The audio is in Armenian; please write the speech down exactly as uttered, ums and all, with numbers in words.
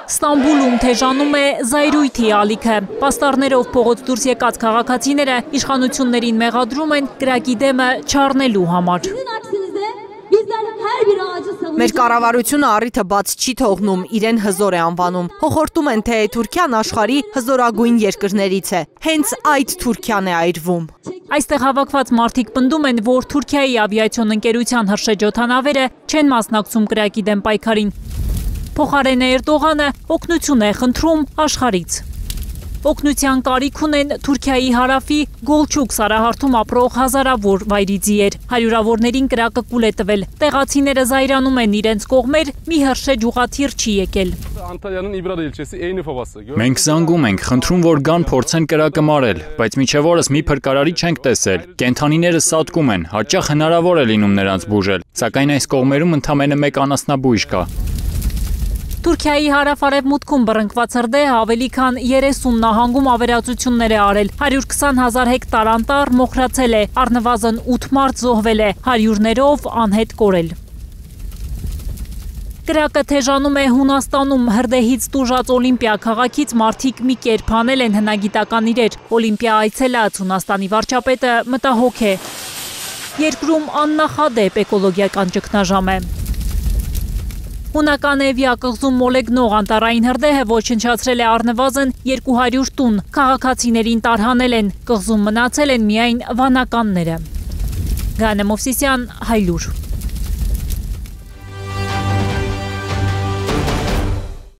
Ստամբուլում թեժանում է զայրույթի ալիքը։ Պաստառներով փողոց դուրս եկած քաղաքացիները իշխանություններին մեղադրում են կրակի դեմը չառնելու համար։ Մեր կառավարությունը առիթը բաց չի թողնում, իրեն հզոր է անվանում։ Հոխորտում են, թե Թուրքիան աշխարհի հզորագույն երկրներից է։ Հենց այդ Թուրքիան է այրվում։ Այստեղ հավաքված մարդիկ պնդում են, որ Թուրքիայի ավիացիոն ընկերության հրշեջօդանավերը չեն մասնակցում կրակի դեմ պայքարին։ Փոխարեն Էրդողանը օգնություն է խնդրում աշխարհից։ Օգնության կարիք ունեն Թուրքիայի հարավի Գոլչուկ սարահարթում ապրող հազարավոր վայրիձիեր։ Հարյուրավորներին կրակը կուլ է տվել։ Տեղացիները զայրանում են իրենց կողմեր, մի հրշեջ ուղղաթիռ չի եկել։ Մենք զանգում ենք, խնդրում, որ գան փորձեն կրակը մարել, բայց մինչև օրս մի փրկարարի չենք տեսել։ Կենդանիները սատկում են, հաճախ հնարավոր է լինում նրանց բուժել, սակայն այս կողմերում ընդամենը մեկ անասնաբույժ կա։ Թուրքիայի հարավ-արևմուտքում բռնկված հրդեհը ավելի քան երեսուն նահանգում ավերածություններ է արել, հարյուր քսան հազար հեկտար անտառ մոխրացել է, առնվազն ութ մարդ զոհվել է, հարյուրներով անհետ կորել։ Կրակը թեժանում է Հունաստանում, հրդեհից տուժած Օլիմպիա քաղաքից մարդիկ մի կերպ հանել են հնագիտական իրեր։ Օլիմպիա այցելած Հունաստանի վարչապետը մտահոգ է։ Երկրում աննախադեպ էկոլոգիական ճգնաժամ է։ Հունական Էվիա կղզում մոլեգնող անտառային հրդեհը ոչնչացրել է առնվազն երկու հարյուր տուն, քաղաքացիներին տարհանել են, կղզում մնացել են միայն վանականները։ Գաներ Մովսիսյան, Հայլուր։